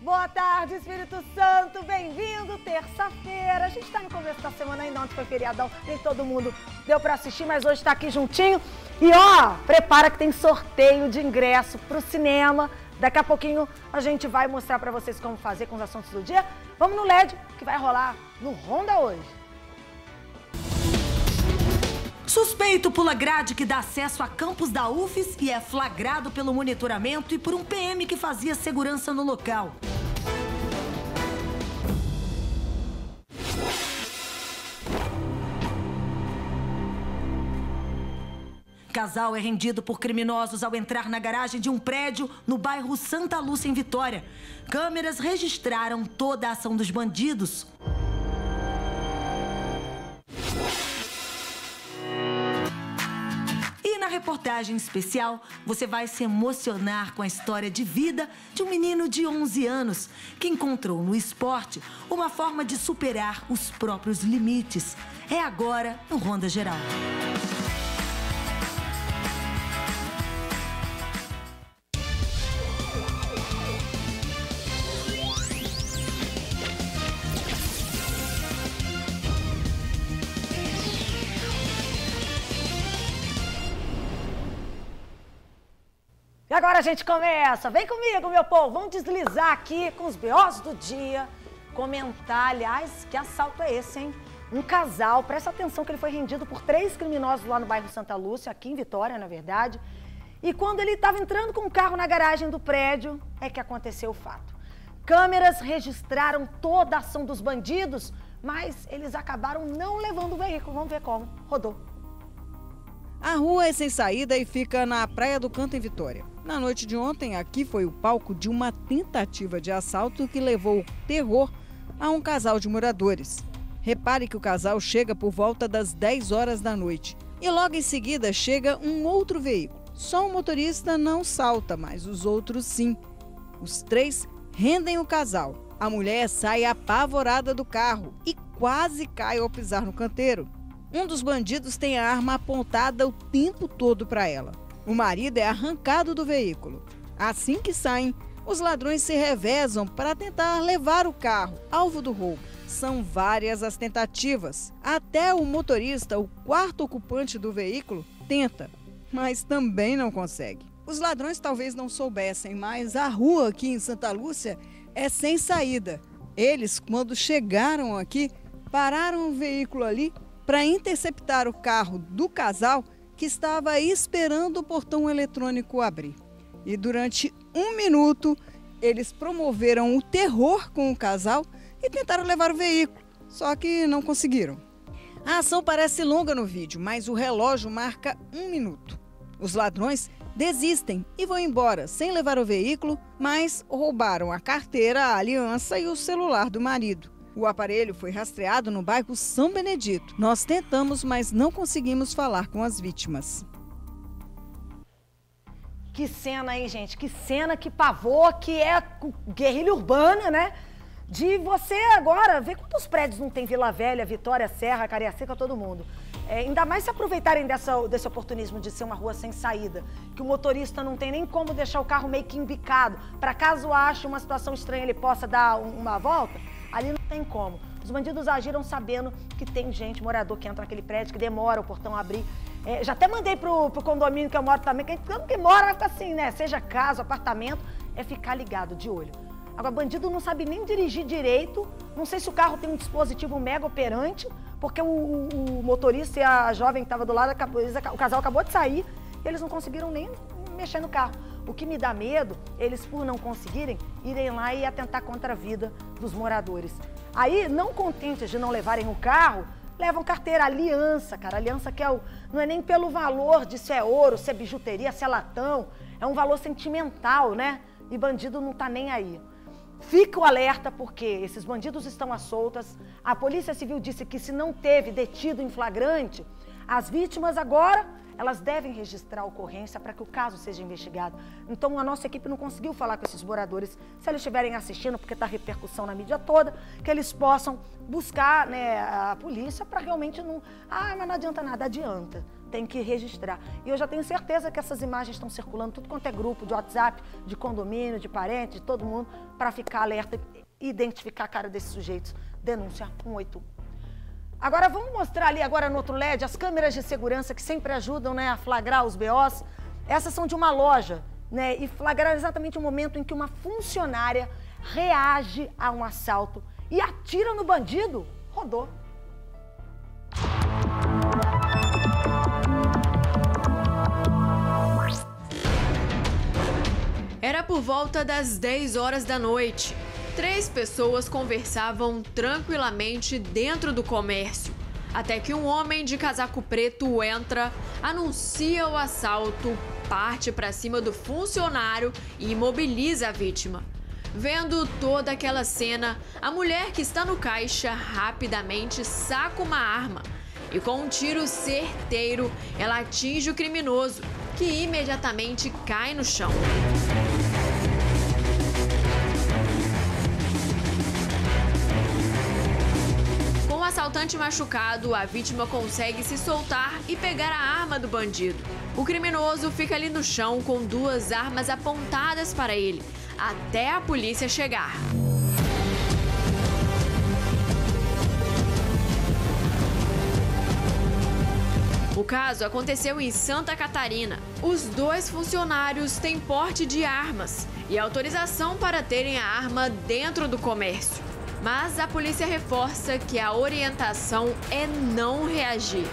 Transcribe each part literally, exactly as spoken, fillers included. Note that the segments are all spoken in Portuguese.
Boa tarde, Espírito Santo, bem-vindo, terça-feira. A gente tá no começo da semana ainda, ontem foi feriadão, nem todo mundo deu pra assistir, mas hoje tá aqui juntinho. E ó, prepara que tem sorteio de ingresso pro cinema. Daqui a pouquinho a gente vai mostrar pra vocês como fazer com os assuntos do dia. Vamos no L E D, que vai rolar no Ronda hoje. Suspeito pula grade que dá acesso a campus da U F S e é flagrado pelo monitoramento e por um P M que fazia segurança no local. Casal é rendido por criminosos ao entrar na garagem de um prédio no bairro Santa Lúcia, em Vitória. Câmeras registraram toda a ação dos bandidos. E na reportagem especial, você vai se emocionar com a história de vida de um menino de onze anos que encontrou no esporte uma forma de superar os próprios limites. É agora no Ronda Geral. E agora a gente começa. Vem comigo, meu povo. Vamos deslizar aqui com os B Os do dia. Comentar, aliás, que assalto é esse, hein? Um casal, presta atenção que ele foi rendido por três criminosos lá no bairro Santa Lúcia, aqui em Vitória, na verdade. E quando ele estava entrando com o carro na garagem do prédio, é que aconteceu o fato. Câmeras registraram toda a ação dos bandidos, mas eles acabaram não levando o veículo. Vamos ver como. Rodou. A rua é sem saída e fica na Praia do Canto, em Vitória. Na noite de ontem, aqui foi o palco de uma tentativa de assalto que levou terror a um casal de moradores. Repare que o casal chega por volta das dez horas da noite e logo em seguida chega um outro veículo. Só o motorista não salta, mas os outros sim. Os três rendem o casal. A mulher sai apavorada do carro e quase cai ao pisar no canteiro. Um dos bandidos tem a arma apontada o tempo todo para ela. O marido é arrancado do veículo. Assim que saem, os ladrões se revezam para tentar levar o carro, alvo do roubo. São várias as tentativas. Até o motorista, o quarto ocupante do veículo, tenta, mas também não consegue. Os ladrões talvez não soubessem, mas a rua aqui em Santa Lúcia é sem saída. Eles, quando chegaram aqui, pararam o veículo ali para interceptar o carro do casal que estava esperando o portão eletrônico abrir. E durante um minuto, eles promoveram o terror com o casal e tentaram levar o veículo, só que não conseguiram. A ação parece longa no vídeo, mas o relógio marca um minuto. Os ladrões desistem e vão embora sem levar o veículo, mas roubaram a carteira, a aliança e o celular do marido. O aparelho foi rastreado no bairro São Benedito. Nós tentamos, mas não conseguimos falar com as vítimas. Que cena, hein, gente? Que cena, que pavor, que é guerrilha urbana, né? De você agora ver quantos prédios não tem Vila Velha, Vitória, Serra, Cariacica, todo mundo. É, ainda mais se aproveitarem dessa, desse oportunismo de ser uma rua sem saída, que o motorista não tem nem como deixar o carro meio que embicado, para caso ache uma situação estranha ele possa dar um, uma volta. Ali não tem como. Os bandidos agiram sabendo que tem gente, morador, que entra naquele prédio, que demora o portão a abrir. É, já até mandei pro, pro condomínio que eu moro também, que todo que mora vai ficar assim, né? Seja casa, apartamento, é ficar ligado, de olho. Agora, bandido não sabe nem dirigir direito, não sei se o carro tem um dispositivo mega operante, porque o, o, o motorista e a jovem que estava do lado, acabou, eles, o casal acabou de sair e eles não conseguiram nem mexer no carro. O que me dá medo, eles por não conseguirem, irem lá e atentar contra a vida dos moradores. Aí, não contentes de não levarem o carro, levam carteira, aliança, cara. Aliança que é o, não é nem pelo valor de se é ouro, se é bijuteria, se é latão. É um valor sentimental, né? E bandido não tá nem aí. Fica o alerta porque esses bandidos estão às soltas. A Polícia Civil disse que se não teve detido em flagrante, as vítimas agora, elas devem registrar a ocorrência para que o caso seja investigado. Então, a nossa equipe não conseguiu falar com esses moradores. Se eles estiverem assistindo, porque está repercussão na mídia toda, que eles possam buscar, né, a polícia para realmente não... Ah, mas não adianta nada. Adianta. tem que registrar. E eu já tenho certeza que essas imagens estão circulando, tudo quanto é grupo de WhatsApp, de condomínio, de parente, de todo mundo, para ficar alerta e identificar a cara desses sujeitos. Denúncia um oito um. Agora vamos mostrar ali agora no outro L E D as câmeras de segurança que sempre ajudam, né, a flagrar os B Os. Essas são de uma loja, né, e flagraram exatamente o momento em que uma funcionária reage a um assalto e atira no bandido. Rodou. Era por volta das dez horas da noite. Três pessoas conversavam tranquilamente dentro do comércio, até que um homem de casaco preto entra, anuncia o assalto, parte para cima do funcionário e imobiliza a vítima. Vendo toda aquela cena, a mulher que está no caixa rapidamente saca uma arma e, com um tiro certeiro, ela atinge o criminoso, que imediatamente cai no chão. Com o assaltante machucado, a vítima consegue se soltar e pegar a arma do bandido. O criminoso fica ali no chão com duas armas apontadas para ele, até a polícia chegar. O caso aconteceu em Santa Catarina. Os dois funcionários têm porte de armas e autorização para terem a arma dentro do comércio. Mas a polícia reforça que a orientação é não reagir.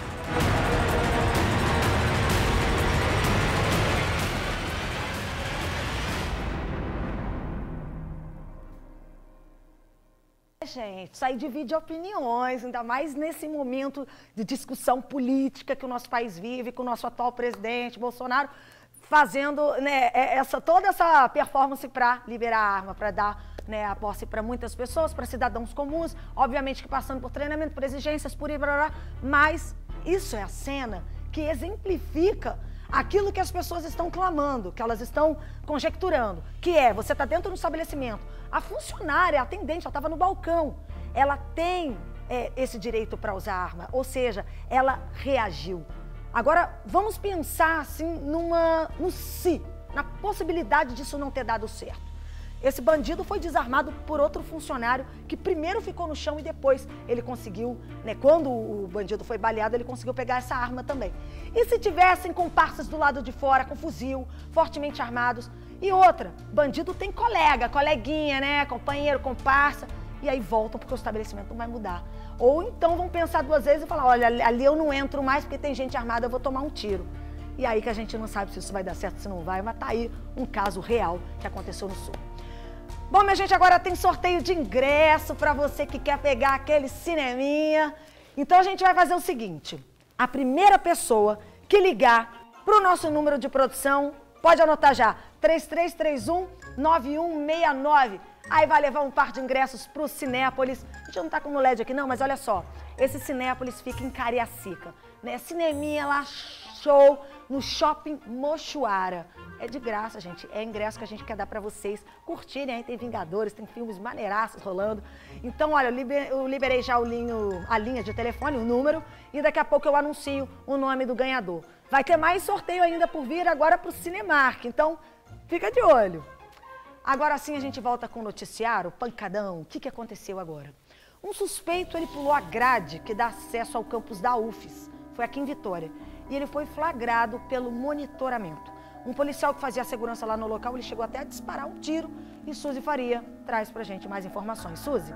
Gente, isso aí divide opiniões, ainda mais nesse momento de discussão política que o nosso país vive, com o nosso atual presidente, Bolsonaro, fazendo, né, essa, toda essa performance para liberar a arma, para dar, né, a posse para muitas pessoas, para cidadãos comuns, obviamente que passando por treinamento, por exigências, por aí, blá, blá, mas isso é a cena que exemplifica aquilo que as pessoas estão clamando, que elas estão conjecturando, que é, você está dentro do estabelecimento, a funcionária, a atendente, ela estava no balcão, ela tem é, esse direito para usar arma, ou seja, ela reagiu. Agora, vamos pensar assim numa, no si, na possibilidade disso não ter dado certo. Esse bandido foi desarmado por outro funcionário que primeiro ficou no chão e depois ele conseguiu, né, quando o bandido foi baleado, ele conseguiu pegar essa arma também. E se tivessem comparsas do lado de fora, com fuzil, fortemente armados? E outra, bandido tem colega, coleguinha, né, companheiro, comparsa, e aí voltam porque o estabelecimento não vai mudar. Ou então vão pensar duas vezes e falar, olha, ali eu não entro mais porque tem gente armada, eu vou tomar um tiro. E aí que a gente não sabe se isso vai dar certo, se não vai, mas tá aí um caso real que aconteceu no Sul. Bom, minha gente, agora tem sorteio de ingresso para você que quer pegar aquele cineminha. Então a gente vai fazer o seguinte, a primeira pessoa que ligar para o nosso número de produção, pode anotar já, três três três um, nove um seis nove. Aí vai levar um par de ingressos para o Cinépolis. A gente não tá com o L E D aqui não, mas olha só, esse Cinépolis fica em Cariacica, né? Cineminha lá, show, no Shopping Mochuara. É de graça, gente. É ingresso que a gente quer dar para vocês curtirem. Aí tem Vingadores, tem filmes maneiraços rolando. Então, olha, eu liberei já o linho, a linha de telefone, o número, e daqui a pouco eu anuncio o nome do ganhador. Vai ter mais sorteio ainda por vir agora para o Cinemark, então fica de olho. Agora sim a gente volta com o noticiário, pancadão. O que, que aconteceu agora? Um suspeito, ele pulou a grade que dá acesso ao campus da U F S. Foi aqui em Vitória. E ele foi flagrado pelo monitoramento. Um policial que fazia a segurança lá no local, ele chegou até a disparar um tiro. E Suzy Faria traz pra gente mais informações. Suzy?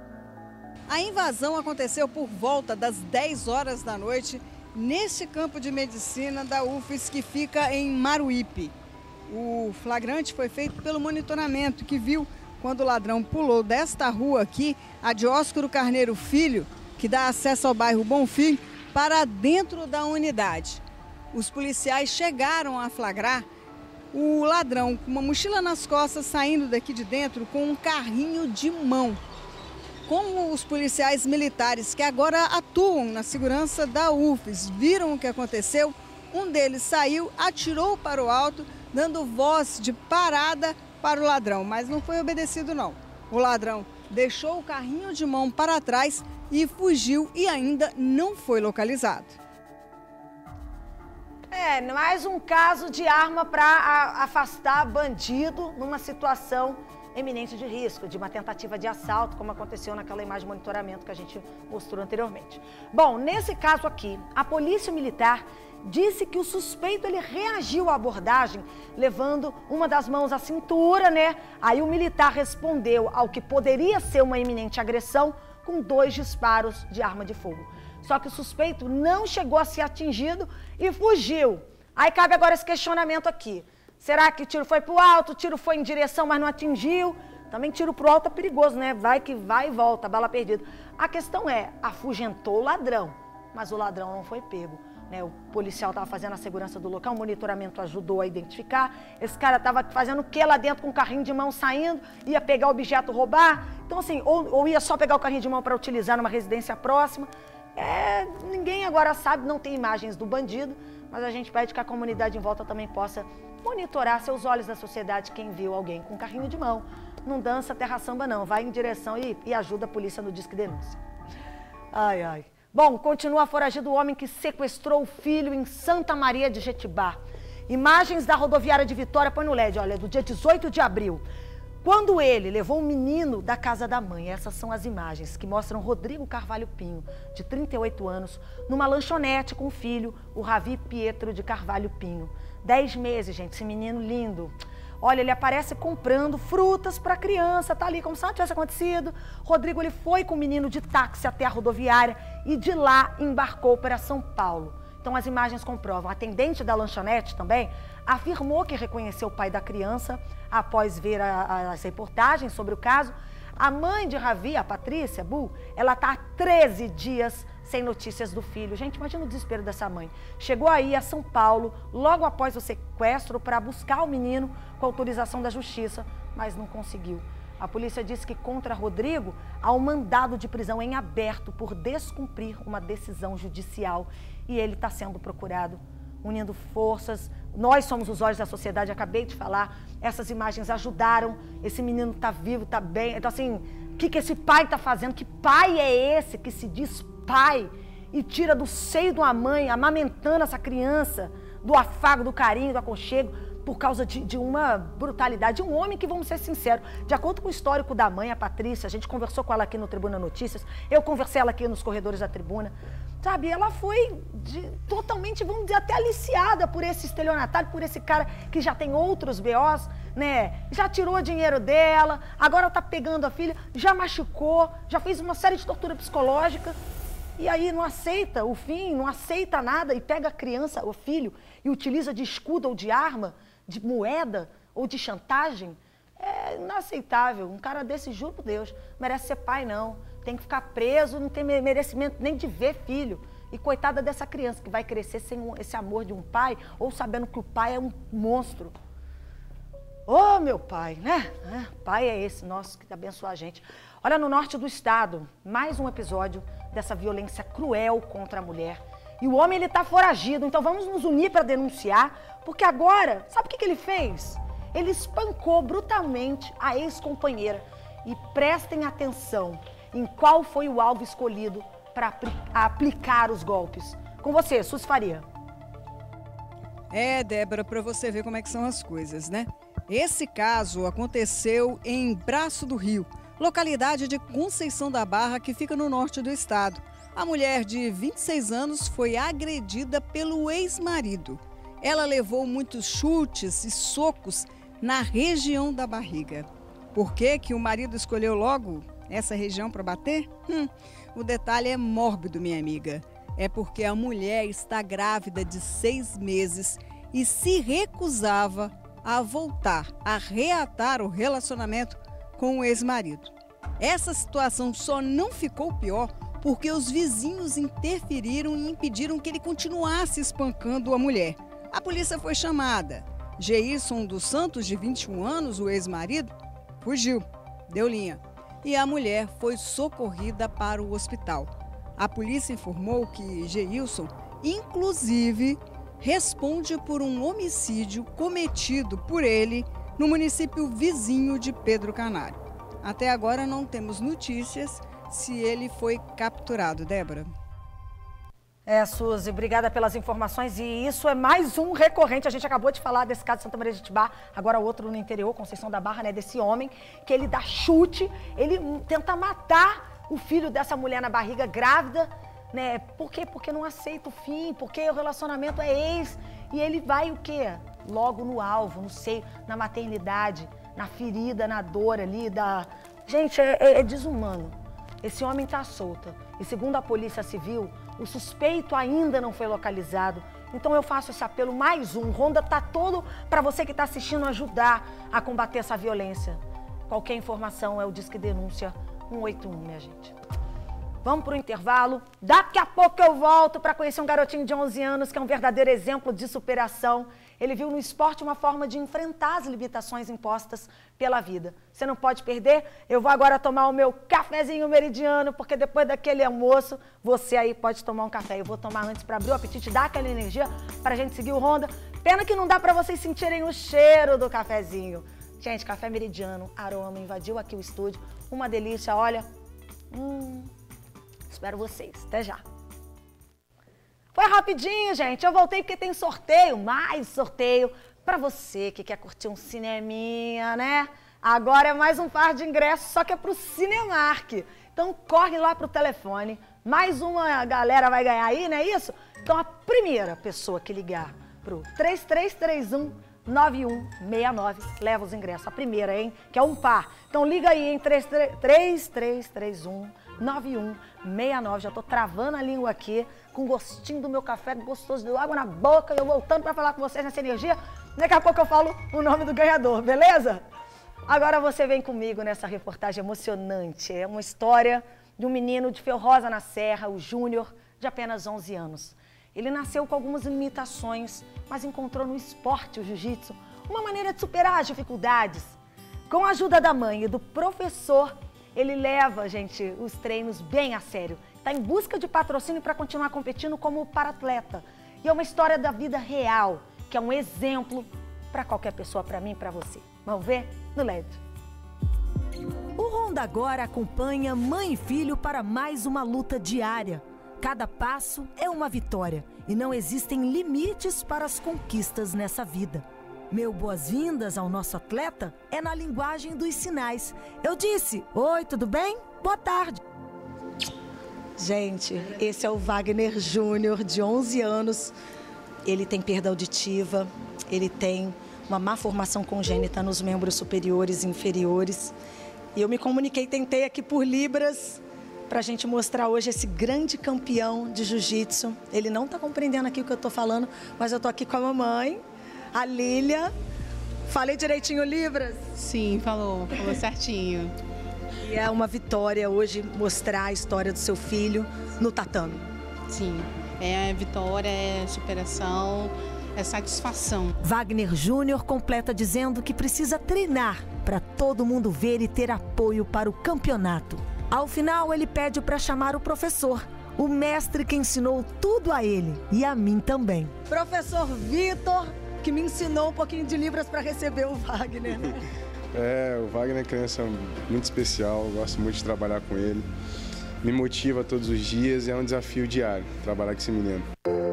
A invasão aconteceu por volta das dez horas da noite neste campo de medicina da U F S que fica em Maruípe. O flagrante foi feito pelo monitoramento que viu quando o ladrão pulou desta rua aqui, a Dióscoro Carneiro Filho, que dá acesso ao bairro Bonfim, para dentro da unidade. Os policiais chegaram a flagrar o ladrão com uma mochila nas costas saindo daqui de dentro com um carrinho de mão. Como os policiais militares que agora atuam na segurança da U F S viram o que aconteceu, um deles saiu, atirou para o alto, dando voz de parada para o ladrão, mas não foi obedecido não. O ladrão deixou o carrinho de mão para trás e fugiu e ainda não foi localizado. É, mais um caso de arma para afastar bandido numa situação eminente de risco, de uma tentativa de assalto, como aconteceu naquela imagem de monitoramento que a gente mostrou anteriormente. Bom, nesse caso aqui, a polícia militar disse que o suspeito ele reagiu à abordagem, levando uma das mãos à cintura, né? Aí o militar respondeu ao que poderia ser uma iminente agressão com dois disparos de arma de fogo. Só que o suspeito não chegou a ser atingido e fugiu. Aí cabe agora esse questionamento aqui. Será que o tiro foi pro alto, o tiro foi em direção, mas não atingiu? Também tiro pro alto é perigoso, né? Vai que vai e volta, bala perdida. A questão é, afugentou o ladrão, mas o ladrão não foi pego. Né? O policial estava fazendo a segurança do local, o monitoramento ajudou a identificar. Esse cara estava fazendo o que lá dentro com o carrinho de mão saindo, ia pegar o objeto, roubar. Então assim, ou, ou ia só pegar o carrinho de mão para utilizar numa residência próxima. É, ninguém agora sabe, não tem imagens do bandido, mas a gente pede que a comunidade em volta também possa monitorar seus olhos da sociedade, quem viu alguém com carrinho de mão. Não dança terra samba não, vai em direção e, e ajuda a polícia no Disque Denúncia. Ai, ai. Bom, continua foragido o homem que sequestrou o filho em Santa Maria de Jetibá. Imagens da rodoviária de Vitória, põe no L E D, olha, do dia dezoito de abril. Quando ele levou um menino da casa da mãe, essas são as imagens que mostram Rodrigo Carvalho Pinho, de trinta e oito anos, numa lanchonete com o filho, o Ravi Pietro de Carvalho Pinho. Dez meses, gente, esse menino lindo. Olha, ele aparece comprando frutas para a criança, tá ali como se nada tivesse acontecido. Rodrigo, ele foi com o menino de táxi até a rodoviária e de lá embarcou para São Paulo. Então as imagens comprovam. A atendente da lanchonete também afirmou que reconheceu o pai da criança após ver a, a, as reportagens sobre o caso. A mãe de Ravi, a Patrícia Bu, ela está há treze dias sem notícias do filho. Gente, imagina o desespero dessa mãe. Chegou aí a São Paulo, logo após o sequestro, para buscar o menino com autorização da justiça, mas não conseguiu. A polícia disse que contra Rodrigo há um mandado de prisão em aberto por descumprir uma decisão judicial e ele está sendo procurado, unindo forças. Nós somos os olhos da sociedade, acabei de falar, essas imagens ajudaram, esse menino está vivo, está bem. Então assim, o que, que esse pai está fazendo? Que pai é esse que se diz pai e tira do seio de uma mãe, amamentando essa criança, do afago, do carinho, do aconchego, por causa de, de uma brutalidade, de um homem que, vamos ser sinceros, de acordo com o histórico da mãe, a Patrícia, a gente conversou com ela aqui no Tribuna Notícias, eu conversei ela aqui nos corredores da Tribuna, sabe, ela foi de, totalmente, vamos dizer, até aliciada por esse estelionatário, por esse cara que já tem outros B Os, né, já tirou dinheiro dela, agora tá pegando a filha, já machucou, já fez uma série de tortura psicológica, e aí não aceita o fim, não aceita nada e pega a criança, o filho, e utiliza de escudo ou de arma, de moeda ou de chantagem. É inaceitável. Um cara desse, juro por Deus, merece ser pai não. Tem que ficar preso, não tem merecimento nem de ver filho. E coitada dessa criança que vai crescer sem esse amor de um pai ou sabendo que o pai é um monstro. Ô, oh, meu pai, né? É, pai é esse, nosso, que abençoa a gente. Olha, no norte do estado, mais um episódio dessa violência cruel contra a mulher. E o homem, ele tá foragido, então vamos nos unir para denunciar, porque agora, sabe o que, que ele fez? Ele espancou brutalmente a ex-companheira. E prestem atenção em qual foi o alvo escolhido para aplicar os golpes. Com você, Suzy Faria. É, Débora, para você ver como é que são as coisas, né? Esse caso aconteceu em Braço do Rio, localidade de Conceição da Barra, que fica no norte do estado. A mulher de vinte e seis anos foi agredida pelo ex-marido. Ela levou muitos chutes e socos na região da barriga. Por que que o marido escolheu logo essa região para bater? Hum, o detalhe é mórbido, minha amiga. É porque a mulher está grávida de seis meses e se recusava a voltar, a reatar o relacionamento com o ex-marido. Essa situação só não ficou pior porque os vizinhos interferiram e impediram que ele continuasse espancando a mulher. A polícia foi chamada. Geilson dos Santos, de vinte e um anos, o ex-marido, fugiu, deu linha. E a mulher foi socorrida para o hospital. A polícia informou que Geilson, inclusive, responde por um homicídio cometido por ele no município vizinho de Pedro Canário. Até agora não temos notícias se ele foi capturado, Débora. É, Suzy, obrigada pelas informações. E isso é mais um recorrente. A gente acabou de falar desse caso de Santa Maria de Itibá, agora outro no interior, Conceição da Barra, né? Desse homem que ele dá chute, ele tenta matar o filho dessa mulher na barriga grávida, né? Por quê? Porque não aceita o fim, porque o relacionamento é ex. E ele vai o quê? Logo no alvo, no seio, na maternidade, na ferida, na dor ali da... Gente, é, é, é desumano. Esse homem tá solto. E segundo a Polícia Civil, o suspeito ainda não foi localizado. Então eu faço esse apelo, mais um. Ronda tá todo para você que está assistindo ajudar a combater essa violência. Qualquer informação é o Disque Denúncia um oito um, minha gente. Vamos para o intervalo. Daqui a pouco eu volto para conhecer um garotinho de onze anos que é um verdadeiro exemplo de superação. Ele viu no esporte uma forma de enfrentar as limitações impostas pela vida. Você não pode perder. Eu vou agora tomar o meu cafezinho meridiano, porque depois daquele almoço, você aí pode tomar um café. Eu vou tomar antes para abrir o apetite, dar aquela energia para a gente seguir o Ronda. Pena que não dá para vocês sentirem o cheiro do cafezinho. Gente, café meridiano, aroma, invadiu aqui o estúdio. Uma delícia, olha. Hum... Espero vocês. Até já. Foi rapidinho, gente. Eu voltei porque tem sorteio, mais sorteio para você que quer curtir um cineminha, né? Agora é mais um par de ingressos, só que é pro Cinemark. Então corre lá pro telefone. Mais uma galera vai ganhar aí, não é isso? Então a primeira pessoa que ligar pro três três três um nove um seis nove leva os ingressos. A primeira, hein? Que é um par. Então liga aí em três três três um nove um seis nove. Já tô travando a língua aqui, com gostinho do meu café, gostoso, de água na boca. E eu voltando para falar com vocês nessa energia. Daqui a pouco eu falo o nome do ganhador, beleza? Agora você vem comigo nessa reportagem emocionante. É uma história de um menino de Ferrosa na Serra, o Júnior, de apenas onze anos. Ele nasceu com algumas limitações, mas encontrou no esporte, o jiu-jitsu, uma maneira de superar as dificuldades. Com a ajuda da mãe e do professor, ele leva, gente, os treinos bem a sério. Está em busca de patrocínio para continuar competindo como paratleta. E é uma história da vida real, que é um exemplo para qualquer pessoa, para mim e para você. Vamos ver no L E D. O Ronda agora acompanha mãe e filho para mais uma luta diária. Cada passo é uma vitória e não existem limites para as conquistas nessa vida. Meu boas-vindas ao nosso atleta é na linguagem dos sinais. Eu disse, oi, tudo bem? Boa tarde. Gente, esse é o Wagner Júnior, de onze anos. Ele tem perda auditiva, ele tem uma má formação congênita nos membros superiores e inferiores. E eu me comuniquei, tentei aqui por Libras, para a gente mostrar hoje esse grande campeão de jiu-jitsu. Ele não está compreendendo aqui o que eu estou falando, mas eu estou aqui com a mamãe, a Lília. Falei direitinho Libras? Sim, falou, falou certinho. E é uma vitória hoje mostrar a história do seu filho no tatame. Sim, é vitória, é superação, é satisfação. Wagner Júnior completa dizendo que precisa treinar para todo mundo ver e ter apoio para o campeonato. Ao final, ele pede para chamar o professor, o mestre que ensinou tudo a ele e a mim também. Professor Vitor, que me ensinou um pouquinho de Libras para receber o Wagner, né? É, o Wagner é criança muito especial, eu gosto muito de trabalhar com ele. Me motiva todos os dias e é um desafio diário trabalhar com esse menino.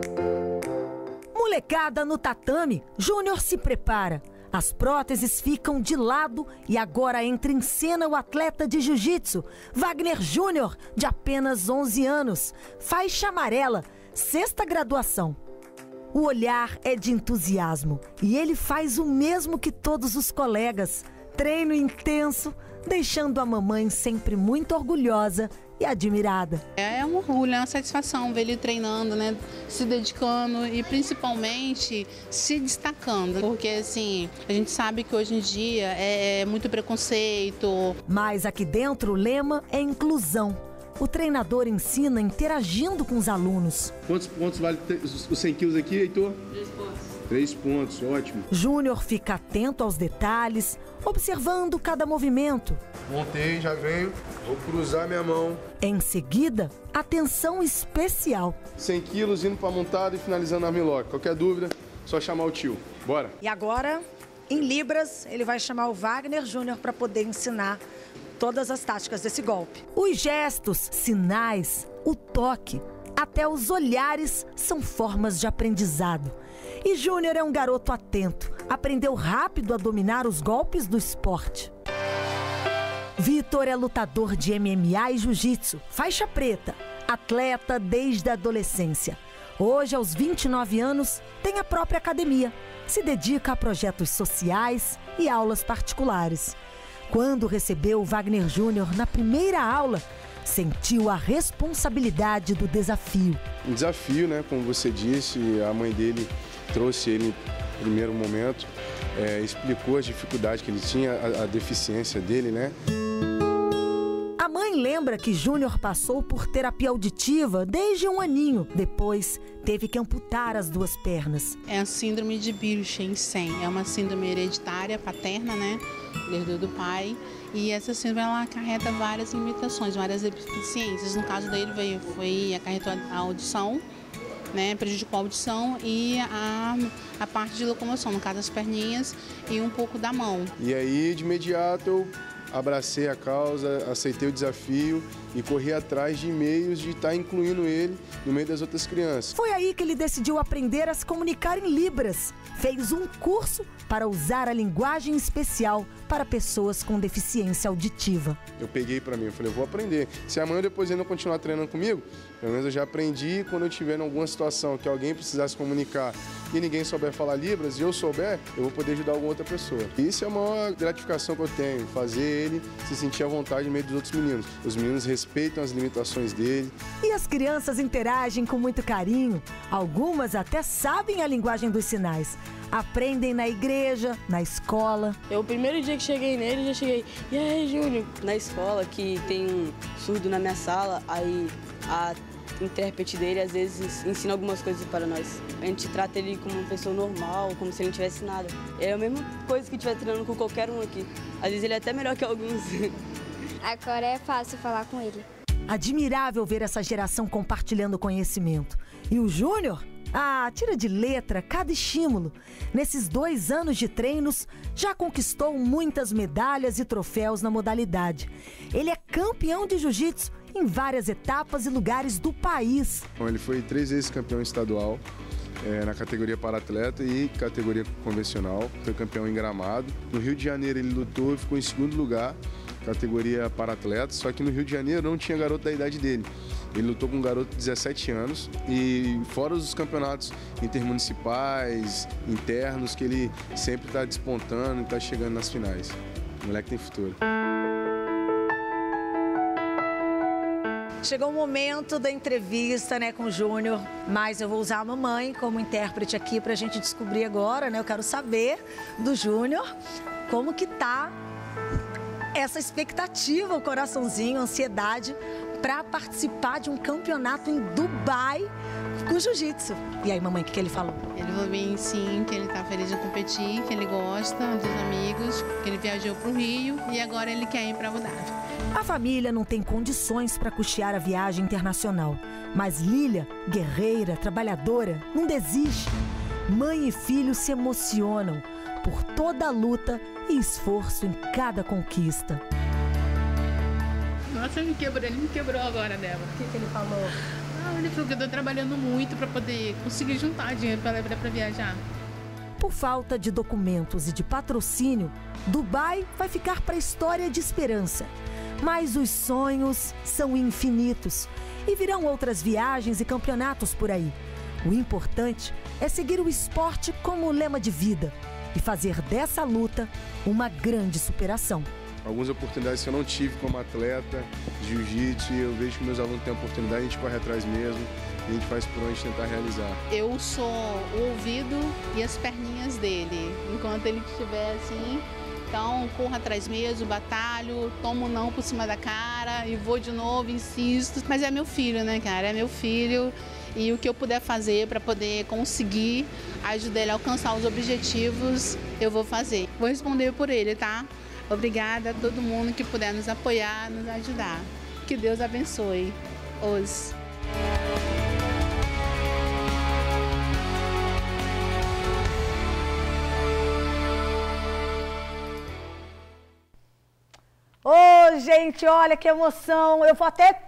Molecada no tatame, Júnior se prepara. As próteses ficam de lado e agora entra em cena o atleta de jiu-jitsu, Wagner Júnior, de apenas onze anos, faixa amarela, sexta graduação. O olhar é de entusiasmo e ele faz o mesmo que todos os colegas. Treino intenso, deixando a mamãe sempre muito orgulhosa e admirada. É um orgulho, é uma satisfação ver ele treinando, né, se dedicando e principalmente se destacando, porque assim, a gente sabe que hoje em dia é muito preconceito. Mas aqui dentro o lema é inclusão. O treinador ensina interagindo com os alunos. Quantos pontos vale os cem quilos aqui, Heitor? Três pontos. Três pontos, ótimo. Júnior fica atento aos detalhes, observando cada movimento. Montei, já veio, vou cruzar minha mão. Em seguida, atenção especial. cem quilos indo para a montada e finalizando a armlock. Qualquer dúvida, só chamar o tio. Bora. E agora, em Libras, ele vai chamar o Wagner Júnior para poder ensinar todas as táticas desse golpe. Os gestos, sinais, o toque, Até os olhares são formas de aprendizado. E Júnior é um garoto atento. Aprendeu rápido a dominar os golpes do esporte. Vitor é lutador de M M A e jiu-jitsu, faixa preta, atleta desde a adolescência. Hoje, aos vinte e nove anos, tem a própria academia. Se dedica a projetos sociais e aulas particulares. Quando recebeu o Wagner Júnior na primeira aula, sentiu a responsabilidade do desafio. Um desafio, né? Como você disse, a mãe dele trouxe ele no primeiro momento, é, explicou as dificuldades que ele tinha, a, a deficiência dele, né? A mãe lembra que Júnior passou por terapia auditiva desde um aninho. Depois, teve que amputar as duas pernas. É a síndrome de Birchen-Sen. É uma síndrome hereditária, paterna, né? Ele herdou do pai. E essa síndrome, ela acarreta várias limitações, várias deficiências. No caso dele, veio, foi acarretou a audição, né? Prejudicou a audição e a, a parte de locomoção, no caso das perninhas e um pouco da mão. E aí, de imediato, eu abracei a causa, aceitei o desafio e corri atrás de meios de estar incluindo ele no meio das outras crianças. Foi aí que ele decidiu aprender a se comunicar em Libras. Fez um curso para usar a linguagem especial para pessoas com deficiência auditiva. Eu peguei para mim, eu falei, eu vou aprender. Se amanhã ou depois ainda continuar treinando comigo, pelo menos eu já aprendi. Quando eu tiver em alguma situação que alguém precisar se comunicar e ninguém souber falar Libras e eu souber, eu vou poder ajudar alguma outra pessoa. Isso é a maior gratificação que eu tenho, fazer ele se sentir à vontade no meio dos outros meninos. Os meninos respeitam as limitações dele. E as crianças interagem com muito carinho. Algumas até sabem a linguagem dos sinais. Aprendem na igreja, na escola. Eu, o primeiro dia que cheguei nele, já cheguei, e aí, Júnior? Na escola, que tem um surdo na minha sala, aí a intérprete dele, às vezes, ensina algumas coisas para nós. A gente trata ele como uma pessoa normal, como se ele não tivesse nada. É a mesma coisa que estiver treinando com qualquer um aqui. Às vezes ele é até melhor que alguns. Agora é fácil falar com ele. Admirável ver essa geração compartilhando conhecimento. E o Júnior? Ah, tira de letra cada estímulo. Nesses dois anos de treinos, já conquistou muitas medalhas e troféus na modalidade. Ele é campeão de jiu-jitsu em várias etapas e lugares do país. Bom, ele foi três vezes campeão estadual é, na categoria para-atleta e categoria convencional. Foi campeão em Gramado. No Rio de Janeiro ele lutou e ficou em segundo lugar, categoria para-atleta. Só que no Rio de Janeiro não tinha garoto da idade dele. Ele lutou com um garoto de dezessete anos e fora os campeonatos intermunicipais, internos, que ele sempre está despontando e está chegando nas finais. O moleque tem futuro. Chegou o momento da entrevista, né, com o Júnior, mas eu vou usar a mamãe como intérprete aqui pra gente descobrir agora, né? Eu quero saber do Júnior como que tá essa expectativa, o coraçãozinho, a ansiedade para participar de um campeonato em Dubai com jiu-jitsu. E aí, mamãe, o que, que ele falou? Ele falou bem sim, que ele tá feliz de competir, que ele gosta dos amigos, que ele viajou pro Rio e agora ele quer ir para Abu Dhabi. A família não tem condições para custear a viagem internacional, mas Lília, guerreira, trabalhadora, não desiste. Mãe e filho se emocionam por toda a luta e esforço em cada conquista. Nossa, me quebrou, ele me quebrou agora, Débora. O que, que ele falou? Ah, ele falou que eu tô trabalhando muito para poder conseguir juntar dinheiro para para viajar. Por falta de documentos e de patrocínio, Dubai vai ficar para a história de esperança. Mas os sonhos são infinitos e virão outras viagens e campeonatos por aí. O importante é seguir o esporte como lema de vida e fazer dessa luta uma grande superação. Algumas oportunidades que eu não tive como atleta de jiu-jitsu, eu vejo que meus alunos têm oportunidade, a gente corre atrás mesmo e a gente faz por onde tentar realizar. Eu sou o ouvido e as perninhas dele, enquanto ele estiver assim. Então, corro atrás mesmo, batalho, tomo não por cima da cara e vou de novo, insisto. Mas é meu filho, né, cara? É meu filho e o que eu puder fazer para poder conseguir ajudar ele a alcançar os objetivos, eu vou fazer. Vou responder por ele, tá? Obrigada a todo mundo que puder nos apoiar, nos ajudar. Que Deus abençoe os. Ô, gente, olha que emoção. Eu vou até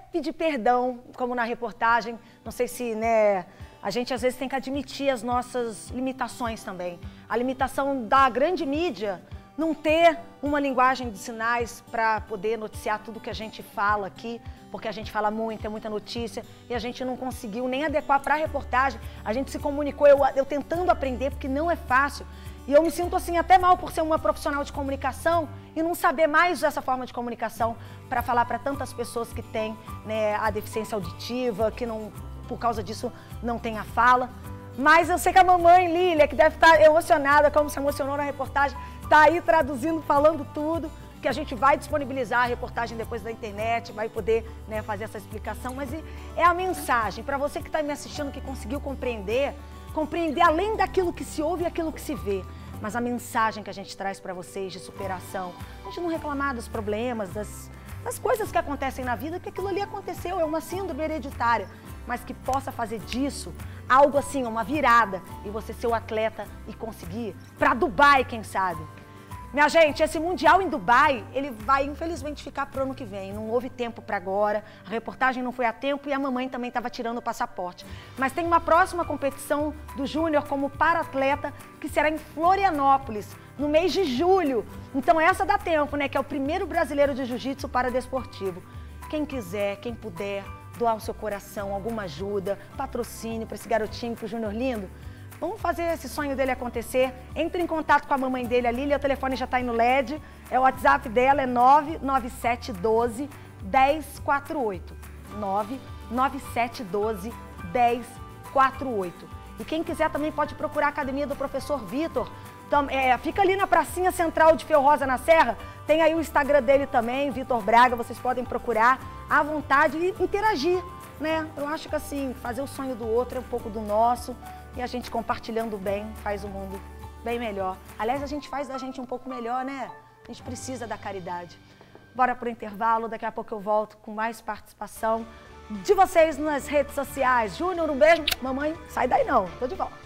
pedir perdão, como na reportagem, não sei se, né, a gente às vezes tem que admitir as nossas limitações também. A limitação da grande mídia não ter uma linguagem de sinais para poder noticiar tudo que a gente fala aqui, porque a gente fala muito, é muita notícia, e a gente não conseguiu nem adequar para a reportagem. A gente se comunicou, eu, eu tentando aprender, porque não é fácil. E eu me sinto assim até mal por ser uma profissional de comunicação e não saber mais dessa forma de comunicação para falar para tantas pessoas que têm, né, a deficiência auditiva, que não, por causa disso não tem a fala. Mas eu sei que a mamãe Lília, que deve estar emocionada, como se emocionou na reportagem, está aí traduzindo, falando tudo, que a gente vai disponibilizar a reportagem depois da internet, vai poder, né, fazer essa explicação. Mas é a mensagem, para você que está me assistindo, que conseguiu compreender, compreender além daquilo que se ouve e aquilo que se vê. Mas a mensagem que a gente traz para vocês de superação, a gente não reclamar dos problemas, das, das coisas que acontecem na vida, que aquilo ali aconteceu, é uma síndrome hereditária, mas que possa fazer disso algo assim, uma virada, e você ser o atleta e conseguir para Dubai, quem sabe. Minha gente, esse Mundial em Dubai, ele vai infelizmente ficar pro ano que vem. Não houve tempo para agora, a reportagem não foi a tempo e a mamãe também estava tirando o passaporte. Mas tem uma próxima competição do Júnior como para-atleta que será em Florianópolis, no mês de julho. Então essa dá tempo, né? Que é o primeiro brasileiro de jiu-jitsu para-desportivo. Quem quiser, quem puder doar o seu coração, alguma ajuda, patrocínio para esse garotinho, pro Júnior lindo, vamos fazer esse sonho dele acontecer. Entre em contato com a mamãe dele, a Lília, o telefone já está aí no L E D. É o WhatsApp dela, é nove nove sete um dois, um zero quatro oito. nove nove sete um dois, um zero quatro oito. E quem quiser também pode procurar a academia do professor Vitor. É, fica ali na pracinha central de Ferrosa, na Serra. Tem aí o Instagram dele também, Vitor Braga. Vocês podem procurar à vontade e interagir, né? Eu acho que assim, fazer o sonho do outro é um pouco do nosso. E a gente compartilhando bem faz o mundo bem melhor. Aliás, a gente faz da gente um pouco melhor, né? A gente precisa da caridade. Bora pro intervalo, daqui a pouco eu volto com mais participação de vocês nas redes sociais. Júnior, um beijo. Mamãe, sai daí não, tô de volta.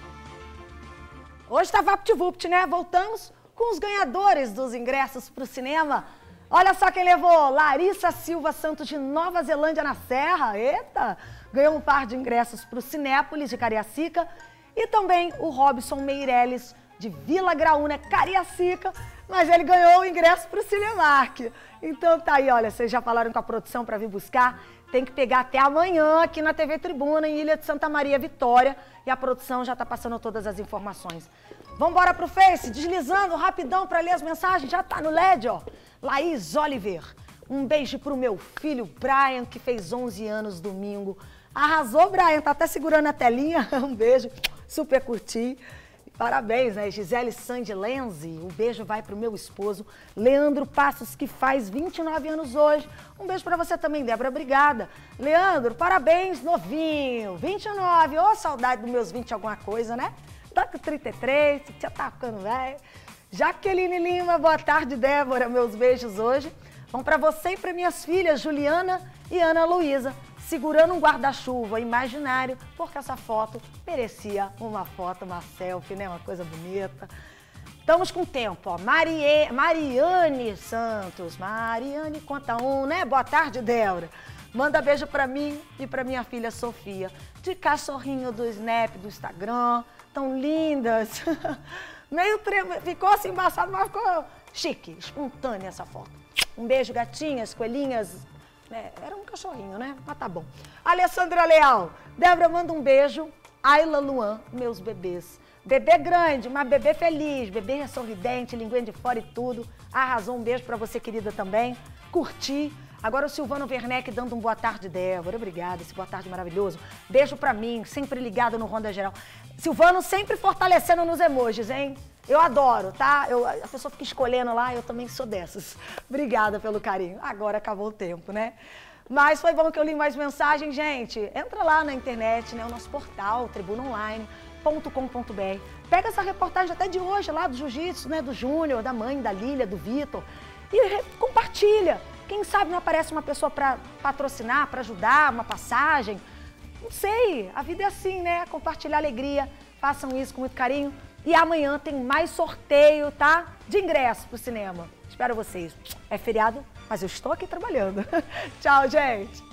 Hoje tá VaptVupt, né? Voltamos com os ganhadores dos ingressos pro cinema. Olha só quem levou, Larissa Silva Santos de Nova Zelândia na Serra. Eita! Ganhou um par de ingressos pro Cinépolis de Cariacica. E também o Robson Meirelles, de Vila Graúna, Cariacica, mas ele ganhou o ingresso para o Cinemark. Então tá aí, olha, vocês já falaram com a produção para vir buscar, tem que pegar até amanhã aqui na T V Tribuna, em Ilha de Santa Maria, Vitória, e a produção já tá passando todas as informações. Vamos embora pro Face, deslizando rapidão para ler as mensagens, já tá no L E D, ó. Laís Oliver, um beijo pro meu filho Brian, que fez onze anos domingo. Arrasou, Brian, tá até segurando a telinha, um beijo. Super curti. Parabéns, né? Gisele Sandy Lenzi, um beijo vai pro meu esposo, Leandro Passos, que faz vinte e nove anos hoje. Um beijo pra você também, Débora, obrigada. Leandro, parabéns, novinho, vinte e nove, ô, oh, saudade dos meus vinte alguma coisa, né? Tá com trinta e três, já tá ficando velho. Jaqueline Lima, boa tarde, Débora, meus beijos hoje. Vão pra você e pra minhas filhas, Juliana e Ana Luísa, segurando um guarda-chuva imaginário, porque essa foto merecia uma foto, uma selfie, né? Uma coisa bonita. Estamos com tempo, ó. Marie... Mariane Santos, Mariane conta um, né? Boa tarde, Débora. Manda beijo pra mim e pra minha filha Sofia, de cachorrinho do Snap, do Instagram, tão lindas. Meio tremo, ficou assim embaçado, mas ficou chique, espontânea essa foto. Um beijo, gatinhas, coelhinhas. É, era um cachorrinho, né? Mas tá bom. Alessandra Leal, Débora, manda um beijo. Ayla Luan, meus bebês. Bebê grande, mas bebê feliz, bebê sorridente, linguinha de fora e tudo. Arrasou, um beijo pra você, querida, também. Curti. Agora o Silvano Werneck dando um boa tarde, Débora. Obrigada, esse boa tarde maravilhoso. Beijo pra mim, sempre ligado no Ronda Geral. Silvano sempre fortalecendo nos emojis, hein? Eu adoro, tá? Eu, a pessoa fica escolhendo lá, eu também sou dessas. Obrigada pelo carinho. Agora acabou o tempo, né? Mas foi bom que eu li mais mensagens, gente. Entra lá na internet, né? O nosso portal, tribuna online ponto com ponto br. Pega essa reportagem até de hoje lá do jiu-jitsu, né? Do Júnior, da mãe, da Lília, do Vitor. E compartilha. Quem sabe não aparece uma pessoa para patrocinar, para ajudar, uma passagem. Não sei, a vida é assim, né? Compartilhar alegria. Façam isso com muito carinho. E amanhã tem mais sorteio, tá? De ingresso pro cinema. Espero vocês. É feriado, mas eu estou aqui trabalhando. Tchau, gente!